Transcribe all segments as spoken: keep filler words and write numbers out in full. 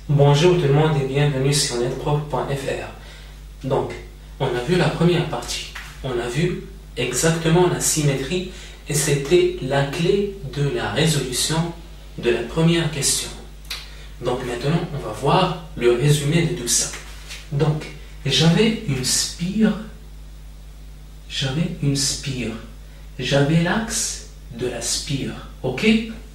Bonjour tout le monde et bienvenue sur netprof point F R. Donc, on a vu la première partie. On a vu exactement la symétrie et c'était la clé de la résolution de la première question. Donc maintenant, on va voir le résumé de tout ça. Donc, j'avais une spire, j'avais une spire, j'avais l'axe de la spire, ok?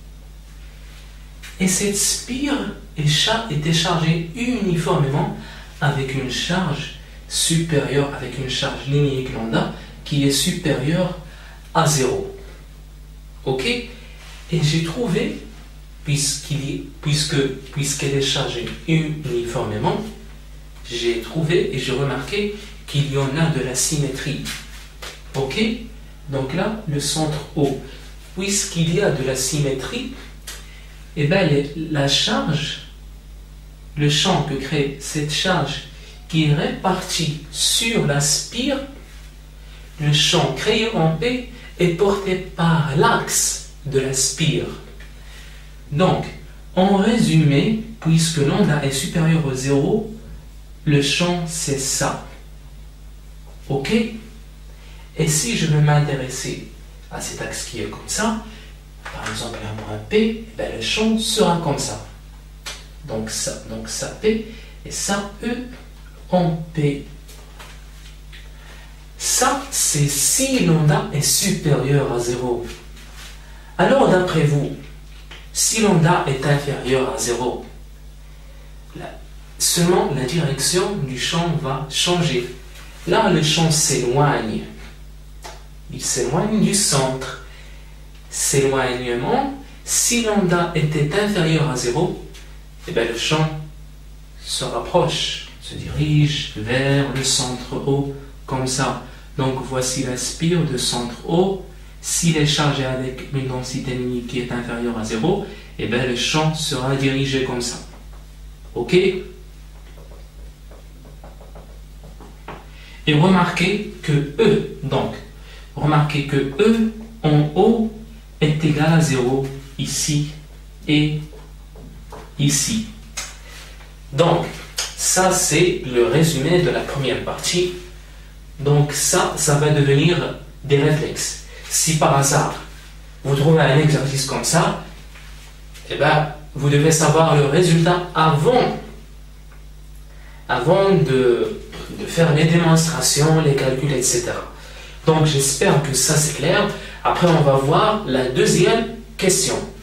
Et cette spire était chargée uniformément avec une charge supérieure, avec une charge linéique lambda qui est supérieure à zéro. Ok? Et j'ai trouvé, puisqu'il puisque, puisqu'elle est chargée uniformément, j'ai trouvé et j'ai remarqué qu'il y en a de la symétrie. Ok? Donc là, le centre O, puisqu'il y a de la symétrie, et eh bien la charge, le champ que crée cette charge qui est répartie sur la spire, le champ créé en P est porté par l'axe de la spire. Donc, en résumé, puisque lambda est supérieur au zéro, le champ c'est ça. Ok? Et si je veux m'intéresser à cet axe qui est comme ça, par exemple un point P, eh bien, le champ sera comme ça. Donc ça, donc ça P et ça E en P. Ça, c'est si lambda est supérieur à zéro. Alors d'après vous, si lambda est inférieur à zéro, là, seulement la direction du champ va changer. Là, le champ s'éloigne. Il s'éloigne du centre. S'éloignement, si lambda était inférieur à zéro, eh bien le champ se rapproche, se dirige vers le centre O, comme ça. Donc voici la spire de centre O. S'il est chargé avec une densité linéique qui est inférieure à zéro, eh bien le champ sera dirigé comme ça. Ok? Et remarquez que E, donc, remarquez que E en haut est égal à zéro ici et ici. Donc, ça c'est le résumé de la première partie. Donc ça, ça va devenir des réflexes. Si par hasard, vous trouvez un exercice comme ça, eh ben, vous devez savoir le résultat avant, avant de, de faire les démonstrations, les calculs, et cetera. Donc j'espère que ça c'est clair. Après on va voir la deuxième question.